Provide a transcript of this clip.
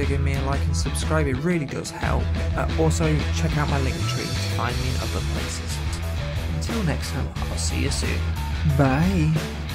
giving me a like and subscribe, it really does help. Also, check out my Linktree to find me in other places. Until next time, I'll see you soon. Bye!